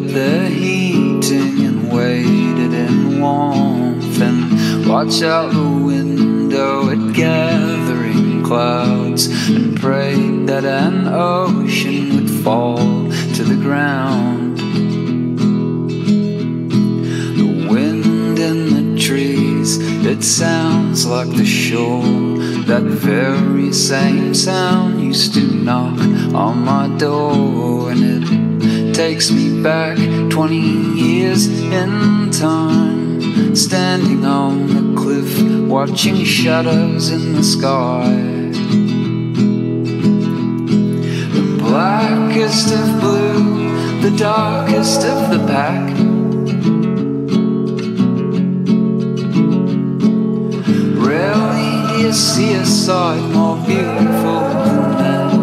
up the heating and waited in warmth, and watched out the window at gathering clouds, and prayed that an ocean would fall to the ground. The wind in the trees, it sounds like the shore. That very same sound used to knock on my door, and it takes me back 20 years in time, standing on the cliff, watching shadows in the sky. The blackest of blue, the darkest of the pack. Rarely do you see a sight more beautiful than that.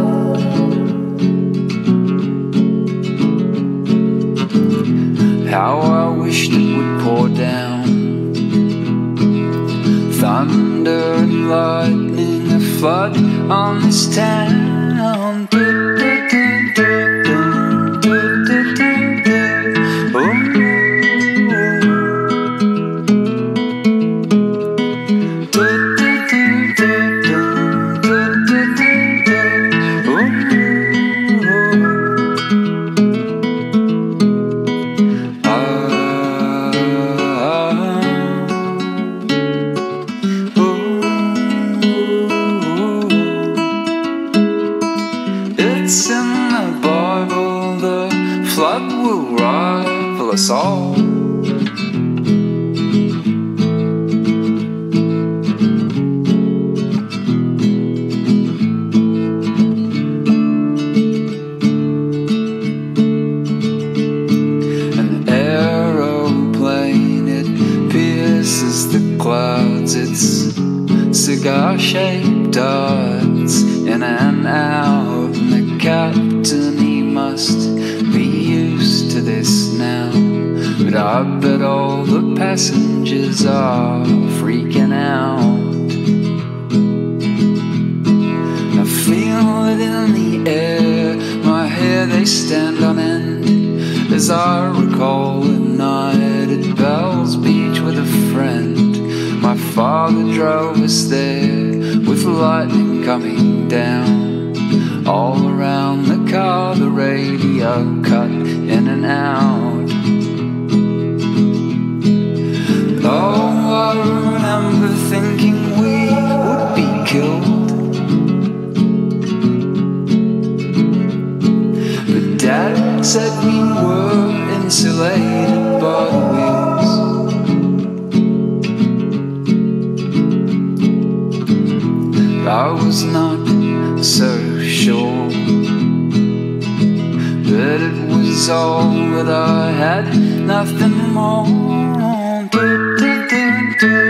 How I wished it would pour down, thunder and lightning, a flood on this town. It's in the Bible, the flood will rival us all. An aeroplane, it pierces the clouds, its cigar-shaped darts in and out. Captain, he must be used to this now, but I bet all the passengers are freaking out. I feel it in the air, my hair they stand on end, as I recall a night at Bell's Beach with a friend. My father drove us there with lightning coming down. All around the car, the radio cut in and out. Oh, I remember thinking we would be killed, but Dad said we were insulated by the wheels. I was not so sure that it was all that I had, nothing more.